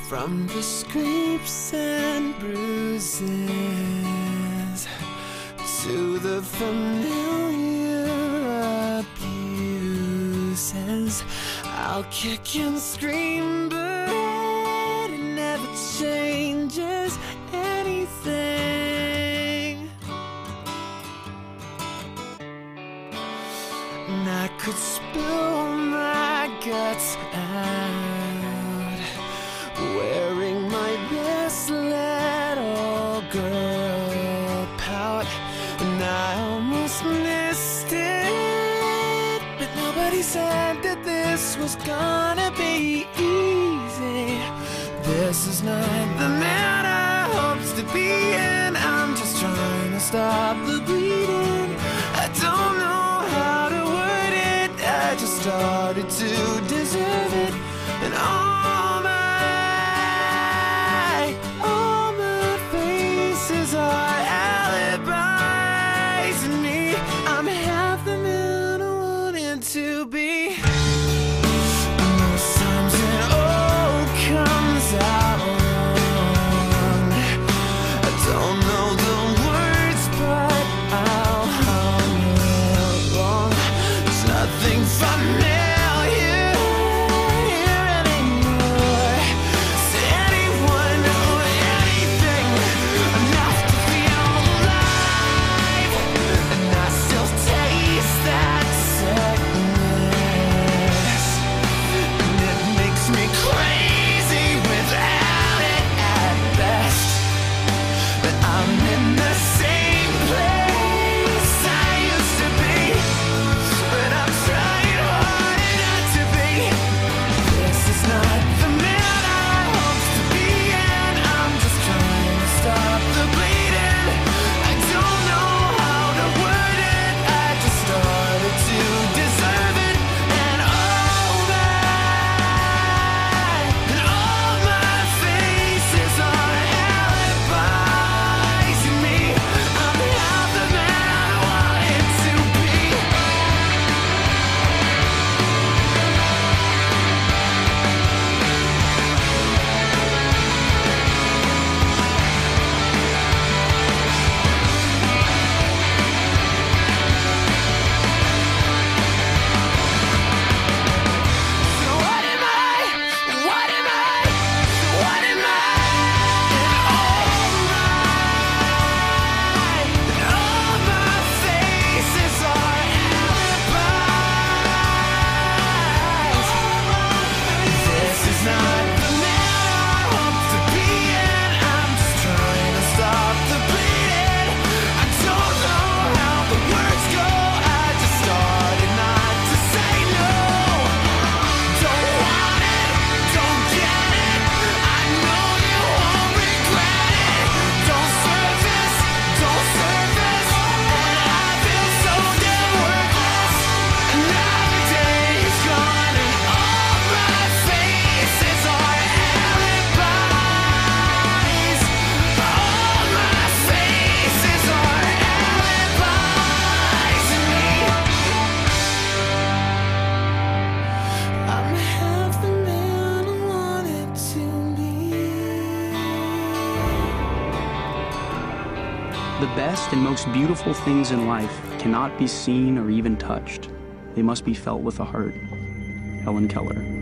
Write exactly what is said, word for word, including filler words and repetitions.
From the scrapes and bruises to the familiar abuses, I'll kick and scream, but it never changes anything. And I could spill my guts out, wearing my best little girl pout, and I almost missed it, but nobody said that this was gonna be easy. This is not the man I hoped to be, and I'm just trying to stop the bleeding. I don't know how to word it, I just started to deserve it, and all my are alibis in me. I'm half the man I wanted to be. Most times it all comes out wrong. I don't know the words, but I'll hum along. There's nothing familiar The best and most beautiful things in life cannot be seen or even touched. They must be felt with the heart. Helen Keller.